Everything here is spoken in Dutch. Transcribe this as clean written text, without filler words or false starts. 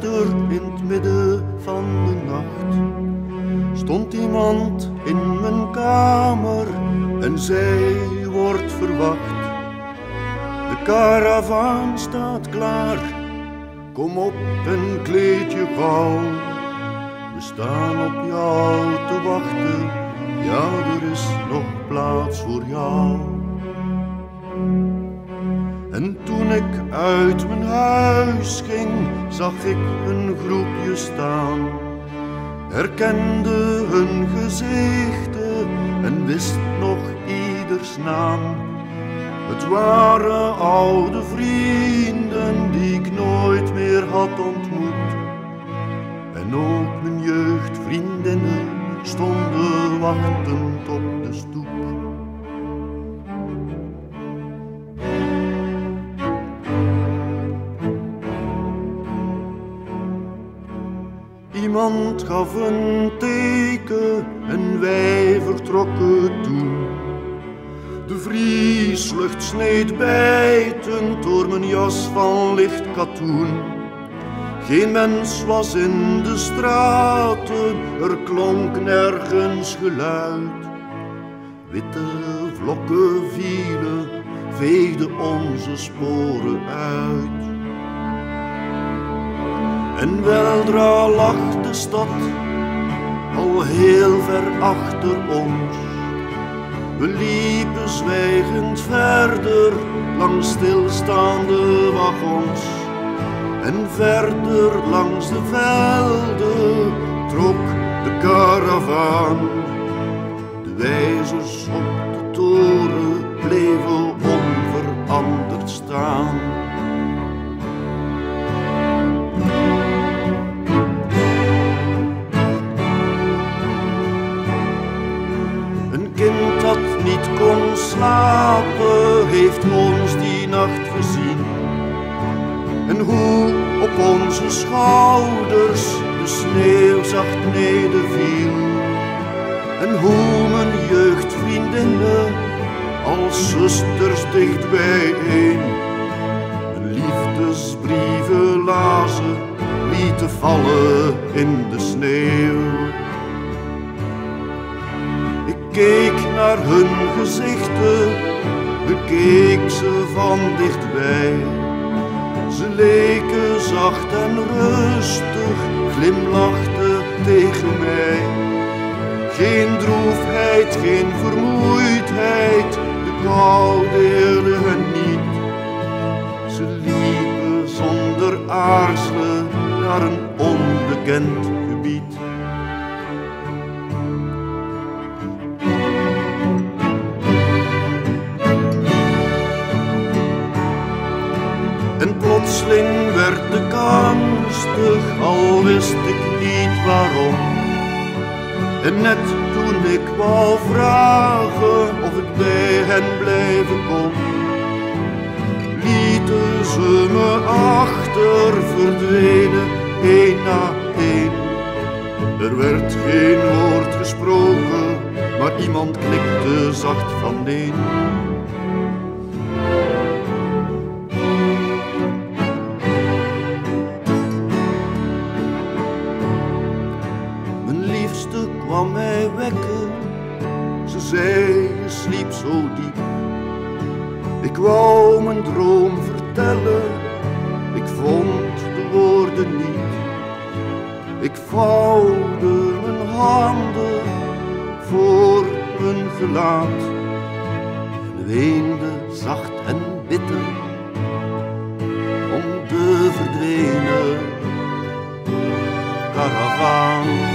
Daarachter, in het midden van de nacht, stond iemand in mijn kamer en zei: wordt verwacht. De karavaan staat klaar, kom op en kleed je gauw. We staan op jou te wachten, ja, er is nog plaats voor jou. En toen ik uit mijn huis ging, zag ik een groepje staan, herkende hun gezichten en wist nog ieders naam. Het waren oude vrienden die ik nooit meer had ontmoet. En ook mijn jeugdvriendinnen stonden wachtend op de stoep. Iemand gaf een teken en wij vertrokken toen. De vrieslucht sneed bijtend door mijn jas van licht katoen. Geen mens was in de straten, er klonk nergens geluid. Witte vlokken vielen, veegden onze sporen uit. En weldra lag de stad al heel ver achter ons. We liepen zwijgend verder langs stilstaande wagons. En verder langs de velden trok de karavaan. De wijzers op de toren bleven onveranderd staan. Een kind dat niet kon slapen, heeft ons die nacht gezien. En hoe op onze schouders de sneeuw zacht nederviel. En hoe mijn jeugdvriendinnen als zusters dicht bijeen hun liefdesbrieven lazen, lieten vallen in de sneeuw. Ik keek naar hun gezichten, bekeek ze van dichtbij. Ze leken zacht en rustig, glimlachten tegen mij. Geen droefheid, geen vermoeidheid, de kou deelde hen niet. Ze liepen zonder aarzelen naar een onbekend gebied. En plotseling werd ik angstig, al wist ik niet waarom. En net toen ik wou vragen of ik bij hen blijven kon, lieten ze me achter, verdwenen één na één. Er werd geen woord gesproken, maar iemand knikte zacht van nee. Kwam mij wekken, ze zei je sliep zo diep. Ik wou mijn droom vertellen, ik vond de woorden niet. Ik vouwde mijn handen voor mijn gelaat en weende zacht en bitter om de verdwenen karavaan.